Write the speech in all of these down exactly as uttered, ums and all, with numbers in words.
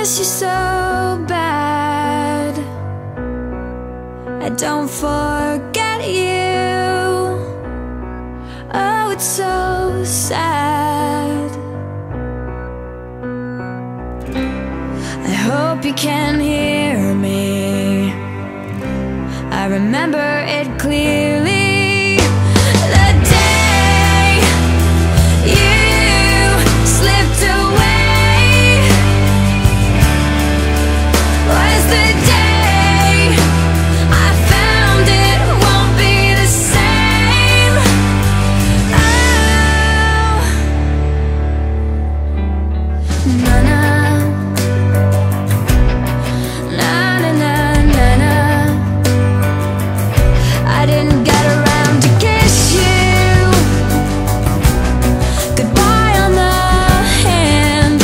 miss you so bad. I don't forget you. Oh, it's so sad. I hope you can hear me. I remember it clearly. The day you slipped away was the day I found it won't be the same. Oh, na na. I didn't get around to kiss you goodbye on the hand.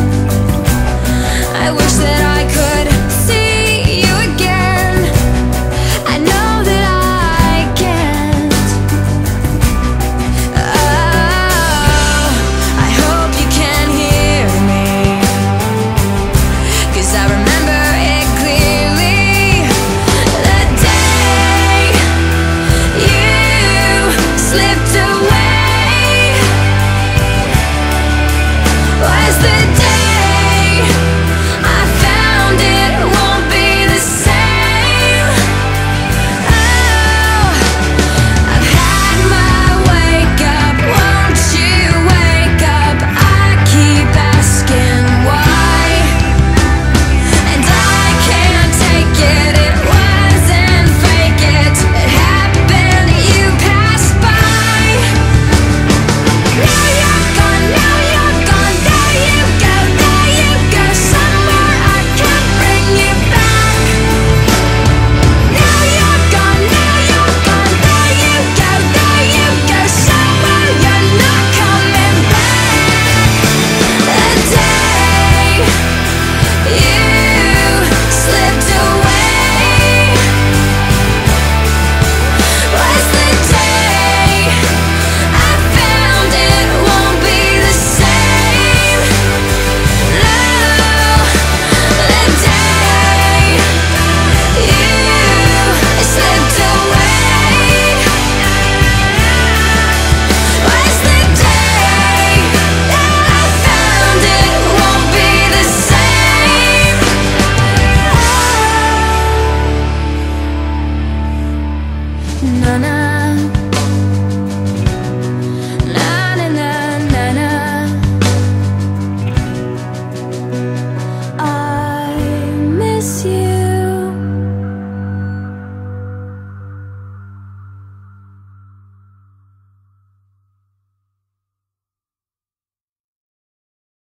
I wish that I could see you again. I know that I can't. Oh, I hope you can hear me, 'cause I remember it clearly. The day you slipped away